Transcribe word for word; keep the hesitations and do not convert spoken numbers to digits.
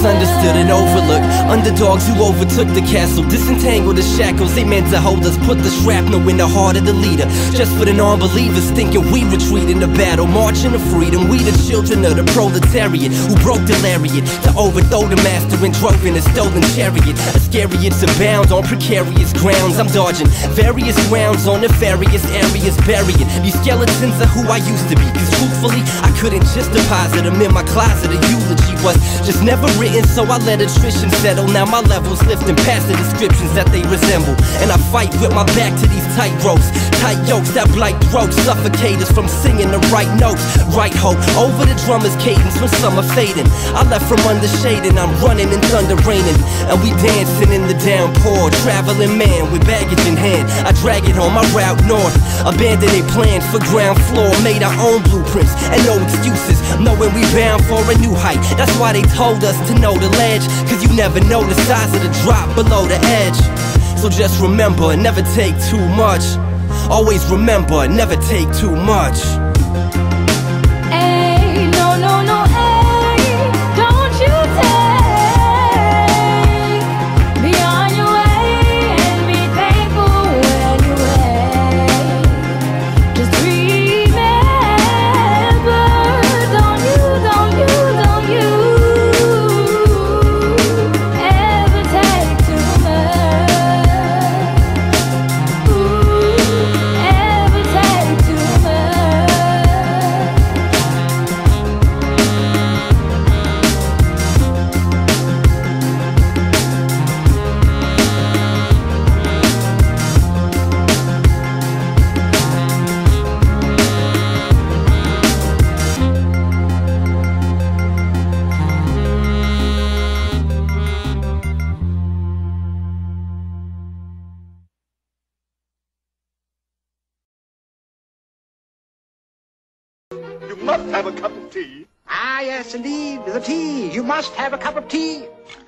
misunderstood and overlooked. Underdogs who overtook the castle, disentangled the shackles they meant to hold us. Put the shrapnel in the heart of the leader, just for the non-believers thinking we retreat in the battle, marching to freedom. We the children of the proletariat who broke the lariat to overthrow the master and drove in a stolen chariot. Iscariots abound on precarious grounds. I'm dodging various grounds on nefarious areas, burying these skeletons of who I used to be. Cause truthfully, I couldn't just deposit them in my closet. A eulogy was just never written, so I let attrition settle. Now my levels lifting past the descriptions that they resemble, and I fight with my back to these tight ropes, tight yokes that blight throats, suffocate us from singing the right notes. Right hope over the drummer's cadence when summer fading. I left from under shade and I'm running in thunder raining, and we dancing in the downpour. Traveling man with baggage in hand, I drag it home, I route north. Abandoned a plan for ground floor, made our own blueprints and no excuses, knowing we bound for a new height. That's why they told us to know the ledge, cause you never know the size of the drop below the edge. So just remember, never take too much. Always remember, never take too much. Hey, no, no, no, hey, don't you take beyond your way and be thankful when you wait. Just remember, don't you, don't you, don't you ever take too much. Ooh, ever take too much. You must have a cup of tea. Ah, yes, indeed, the tea. You must have a cup of tea.